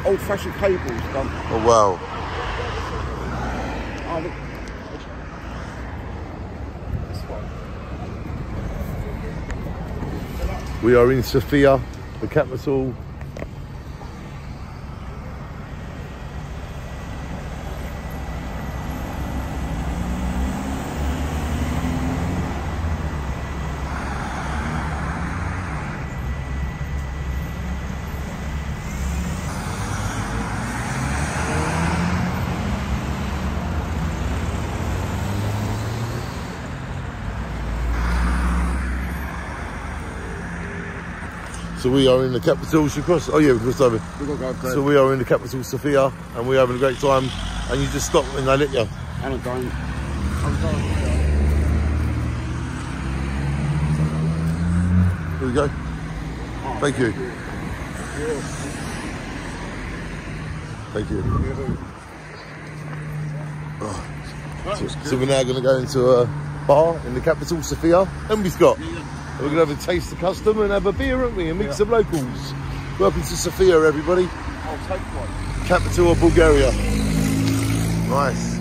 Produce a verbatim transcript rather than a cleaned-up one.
old-fashioned cables done. Oh wow. Oh, look. This one. We are in Sofia, the capital. So we are in the capital, should cross, oh yeah, we crossed over. We've got to go up there. So we are in the capital, Sofia, and we're having a great time. And you just stop and they let you. And I'm going. I'm going. Here we go. Oh, Thank you. Yeah. Thank you. Yeah. Oh. So, so we're now going to go into a bar in the capital, Sofia. And we've got. Yeah. We're going to have a taste the custom and have a beer, aren't we? And meet Yeah. some locals. Welcome to Sofia, everybody. I'll take one. Capital of Bulgaria. Nice.